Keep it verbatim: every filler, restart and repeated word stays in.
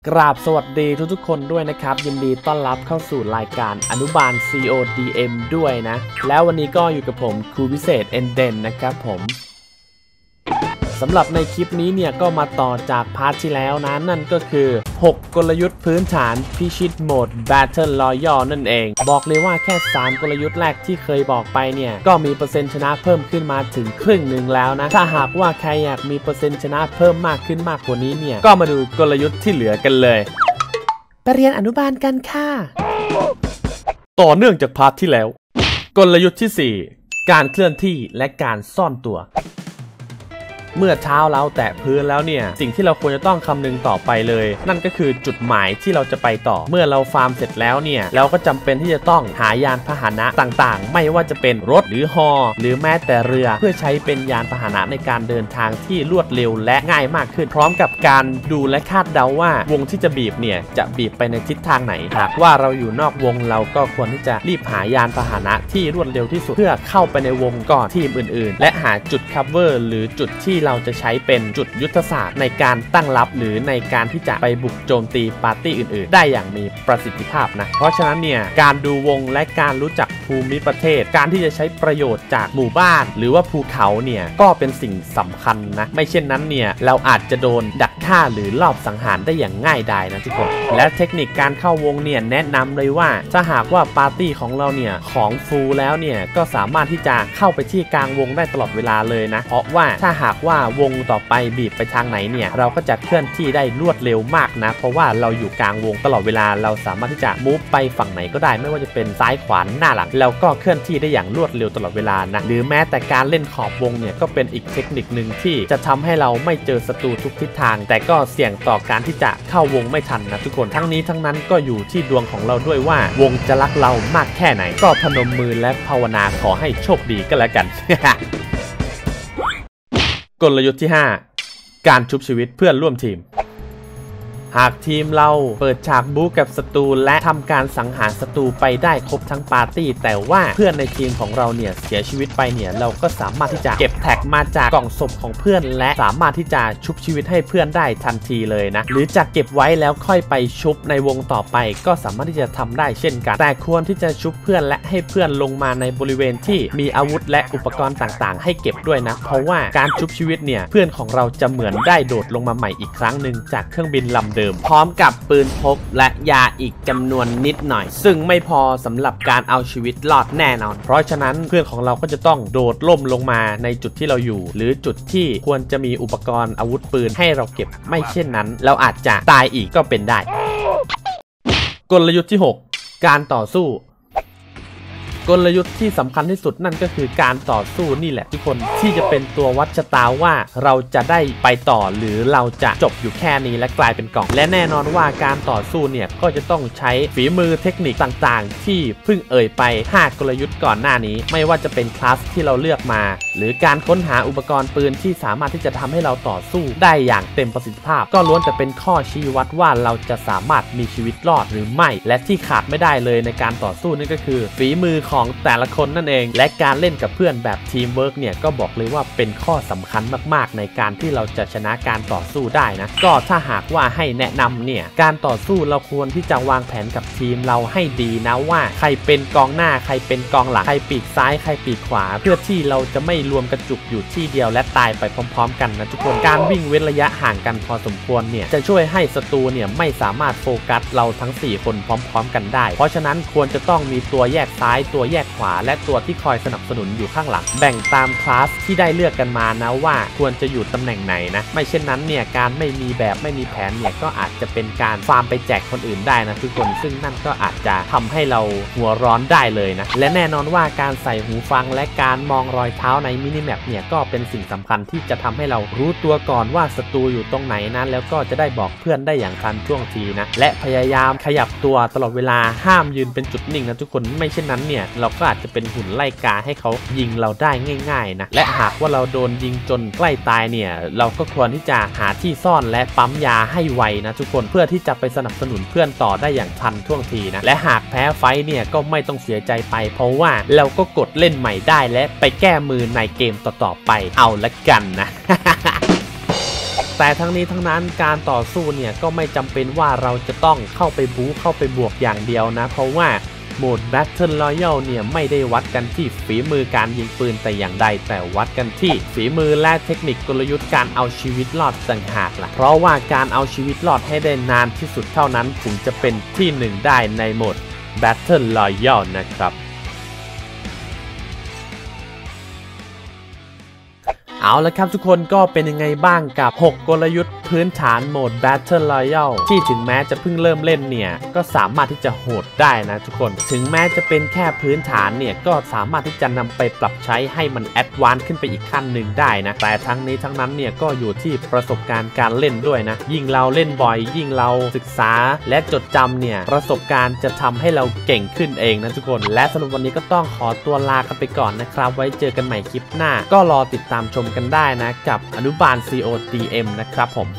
กราบสวัสดีทุกๆคนด้วยนะครับยินดีต้อนรับเข้าสู่รายการอนุบาล ซี โอ ดี เอ็ม ด้วยนะแล้ววันนี้ก็อยู่กับผมครูพิเศษเอ็นเดนนะครับผมสำหรับในคลิปนี้เนี่ยก็มาต่อจากพาร์ทที่แล้วนะนั่นก็คือหกกลยุทธ์พื้นฐานพิชิตโหมด Battle Royale นั่นเองบอกเลยว่าแค่สามกลยุทธ์แรกที่เคยบอกไปเนี่ยก็มีเปอร์เซ็นต์ชนะเพิ่มขึ้นมาถึงครึ่งหนึ่งแล้วนะถ้าหากว่าใครอยากมีเปอร์เซ็นต์ชนะเพิ่มมากขึ้นมากกว่านี้เนี่ยก็มาดูกลยุทธ์ที่เหลือกันเลยไปเรียนอนุบาลกันค่ะต่อเนื่องจากพาร์ทที่แล้วกลยุทธ์ที่สี่การเคลื่อนที่และการซ่อนตัวเมื่อเท้าเราแตะพื้นแล้วเนี่ยสิ่งที่เราควรจะต้องคำนึงต่อไปเลยนั่นก็คือจุดหมายที่เราจะไปต่อเมื่อเราฟาร์มเสร็จแล้วเนี่ยเราก็จำเป็นที่จะต้องหายานพาหนะต่างๆไม่ว่าจะเป็นรถหรือฮอหรือแม้แต่เรือเพื่อใช้เป็นยานพาหนะในการเดินทางที่รวดเร็วและง่ายมากขึ้นพร้อมกับการดูและคาดเดาว่าวงที่จะบีบเนี่ยจะบีบไปในทิศทางไหนหากว่าเราอยู่นอกวงเราก็ควรที่จะรีบหายานพาหนะที่รวดเร็วที่สุดเพื่อเข้าไปในวงก่อนทีมอื่นๆและหาจุดคัฟเวอร์หรือจุดที่เราจะใช้เป็นจุดยุทธศาสตร์ในการตั้งรับหรือในการที่จะไปบุกโจมตีปาร์ตี้อื่นๆได้อย่างมีประสิทธิภาพนะเพราะฉะนั้นเนี่ยการดูวงและการรู้จักภูมิประเทศการที่จะใช้ประโยชน์จากหมู่บ้านหรือว่าภูเขาเนี่ยก็เป็นสิ่งสำคัญนะไม่เช่นนั้นเนี่ยเราอาจจะโดนดักฆ่าหรือลอบสังหารได้อย่างง่ายดายนะทุกคนและเทคนิคการเข้าวงเนี่ยแนะนำเลยว่าถ้าหากว่าปาร์ตี้ของเราเนี่ยของฟูลแล้วเนี่ยก็สามารถที่จะเข้าไปที่กลางวงได้ตลอดเวลาเลยนะเพราะว่าถ้าหากว่าวงต่อไปบีบไปทางไหนเนี่ยเราก็จะเคลื่อนที่ได้รวดเร็วมากนะเพราะว่าเราอยู่กลางวงตลอดเวลาเราสามารถที่จะมูฟไปฝั่งไหนก็ได้ไม่ว่าจะเป็นซ้ายขวาหน้าหลังเราก็เคลื่อนที่ได้อย่างรวดเร็วตลอดเวลานะหรือแม้แต่การเล่นขอบวงเนี่ยก็เป็นอีกเทคนิคนึงที่จะทำให้เราไม่เจอศัตรูทุกทิศทางแต่ก็เสี่ยงต่อการที่จะเข้าวงไม่ทันนะทุกคนทั้งนี้ทั้งนั้นก็อยู่ที่ดวงของเราด้วยว่าวงจะรักเรามากแค่ไหนก็พนมมือและภาวนาขอให้โชคดีก็แล้วกัน กลยุทธ์ที่ห้าการชุบชีวิตเพื่อนร่วมทีมหากทีมเราเปิดฉากบู๊กับศัตรูและทำการสังหารศัตรูไปได้ครบทั้งปาร์ตี้แต่ว่าเพื่อนในทีมของเราเนี่ยเสียชีวิตไปเนี่ยเราก็สามารถที่จะเก็บแท็กมาจากกล่องศพของเพื่อนและสามารถที่จะชุบชีวิตให้เพื่อนได้ทันทีเลยนะหรือจะเก็บไว้แล้วค่อยไปชุบในวงต่อไปก็สามารถที่จะทำได้เช่นกันแต่ควรที่จะชุบเพื่อนและให้เพื่อนลงมาในบริเวณที่มีอาวุธและอุปกรณ์ต่างๆให้เก็บด้วยนะเพราะว่าการชุบชีวิตเนี่ยเพื่อนของเราจะเหมือนได้โดดลงมาใหม่อีกครั้งหนึ่งจากเครื่องบินลำเดิมพร้อมกับปืนพกและยาอีกจำนวนนิดหน่อยซึ่งไม่พอสำหรับการเอาชีวิตรอดแน่นอนเพราะฉะนั้นเพื่อนของเราก็จะต้องโดดล่มลงมาในจุดที่เราอยู่หรือจุดที่ควรจะมีอุปกรณ์อาวุธปืนให้เราเก็บไม่เช่นนั้นเราอาจจะตายอีกก็เป็นได้กลยุทธ์ที่หกการต่อสู้กลยุทธ์ที่สำคัญที่สุดนั่นก็คือการต่อสู้นี่แหละทุกคนที่จะเป็นตัววัดชะตาว่าเราจะได้ไปต่อหรือเราจะจบอยู่แค่นี้และกลายเป็นกล่องและแน่นอนว่าการต่อสู้เนี่ยก็จะต้องใช้ฝีมือเทคนิคต่างๆที่เพิ่งเอ่ยไปห้ากลยุทธ์ก่อนหน้านี้ไม่ว่าจะเป็นคลาสที่เราเลือกมาหรือการค้นหาอุปกรณ์ปืนที่สามารถที่จะทำให้เราต่อสู้ได้อย่างเต็มประสิทธิภาพก็ล้วนแต่เป็นข้อชี้วัดว่าเราจะสามารถมีชีวิตรอดหรือไม่และที่ขาดไม่ได้เลยในการต่อสู้นั่นก็คือฝีมือของแต่ละคนนั่นเองและการเล่นกับเพื่อนแบบทีมเวิร์กเนี่ยก็บอกเลยว่าเป็นข้อสำคัญมากๆในการที่เราจะชนะการต่อสู้ได้นะก็ถ้าหากว่าให้แนะนำเนี่ยการต่อสู้เราควรที่จะวางแผนกับทีมเราให้ดีนะว่าใครเป็นกองหน้าใครเป็นกองหลังใครปีกซ้ายใครปีกขวาเพื่อที่เราจะไม่รวมกระจุกอยู่ที่เดียวและตายไปพร้อมๆกันนะทุกคนการวิ่งเว้นระยะห่างกันพอสมควรเนี่ยจะช่วยให้ศัตรูเนี่ยไม่สามารถโฟกัสเราทั้งสี่คนพร้อมๆกันได้เพราะฉะนั้นควรจะต้องมีตัวแยกซ้ายตัวแยกขวาและตัวที่คอยสนับสนุนอยู่ข้างหลังแบ่งตามคลาสที่ได้เลือกกันมานะว่าควรจะอยู่ตำแหน่งไหนนะไม่เช่นนั้นเนี่ยการไม่มีแบบไม่มีแผนเนี่ยก็อาจจะเป็นการฟาร์มไปแจกคนอื่นได้นะทุกคนซึ่งนั่นก็อาจจะทำให้เราหัวร้อนได้เลยนะและแน่นอนว่าการใส่หูฟังและการมองรอยเท้าในมินิแมปเนี่ยก็เป็นสิ่งสำคัญที่จะทำให้เรารู้ตัวก่อนว่าศัตรูอยู่ตรงไหนนะแล้วก็จะได้บอกเพื่อนได้อย่างทันท่วงทีนะและพยายามขยับตัวตลอดเวลาห้ามยืนเป็นจุดนิ่งนะทุกคนไม่เช่นนั้นเนี่ยเราก็อาจจะเป็นหุ่นไล่กาให้เขายิงเราได้ง่ายๆนะและหากว่าเราโดนยิงจนใกล้ตายเนี่ยเราก็ควรที่จะหาที่ซ่อนและปั๊มยาให้ไวนะทุกคนเพื่อที่จะไปสนับสนุนเพื่อนต่อได้อย่างทันท่วงทีนะและหากแพ้ไฟเนี่ยก็ไม่ต้องเสียใจไปเพราะว่าเราก็กดเล่นใหม่ได้และไปแก้มือในเกมต่อๆไปเอาละกันนะแต่ทั้งนี้ทั้งนั้นการต่อสู้เนี่ยก็ไม่จำเป็นว่าเราจะต้องเข้าไปบู๊เข้าไปบวกอย่างเดียวนะเพราะว่าโหมด Battle Royale เนี่ยไม่ได้วัดกันที่ฝีมือการยิงปืนแต่อย่างใดแต่วัดกันที่ฝีมือและเทคนิคกลยุทธ์การเอาชีวิตรอดต่างหากล่ะเพราะว่าการเอาชีวิตรอดให้ได้นานที่สุดเท่านั้นถึงจะเป็นที่หนึ่งได้ในโหมด Battle Royale นะครับเอาละครับทุกคนก็เป็นยังไงบ้างกับหกกลยุทธ์พื้นฐานโหมด Battle Royale ที่ถึงแม้จะเพิ่งเริ่มเล่นเนี่ยก็สามารถที่จะโหดได้นะทุกคนถึงแม้จะเป็นแค่พื้นฐานเนี่ยก็สามารถที่จะนำไปปรับใช้ให้มันแอดวานซ์ขึ้นไปอีกขั้นหนึ่งได้นะแต่ทั้งนี้ทั้งนั้นเนี่ยก็อยู่ที่ประสบการณ์การเล่นด้วยนะยิ่งเราเล่นบ่อยยิ่งเราศึกษาและจดจำเนี่ยประสบการณ์จะทำให้เราเก่งขึ้นเองนะทุกคนและสำหรับวันนี้ก็ต้องขอตัวลากันไปก่อนนะครับไว้เจอกันใหม่คลิปหน้าก็รอติดตามชมกันได้นะกับอนุบาล ซี โอ ดี เอ็ม นะครับผม